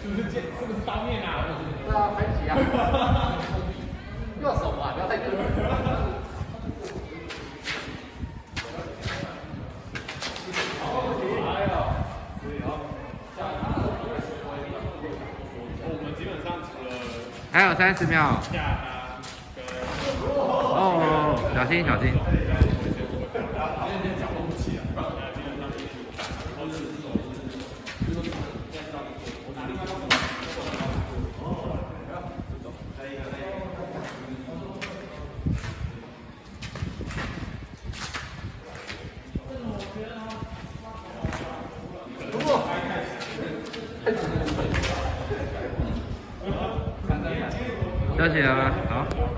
是不是刀面啊？ 对啊，排挤啊！右手嘛，不要太刻意。 还有30秒。哦，小心小心。休息了吗？好。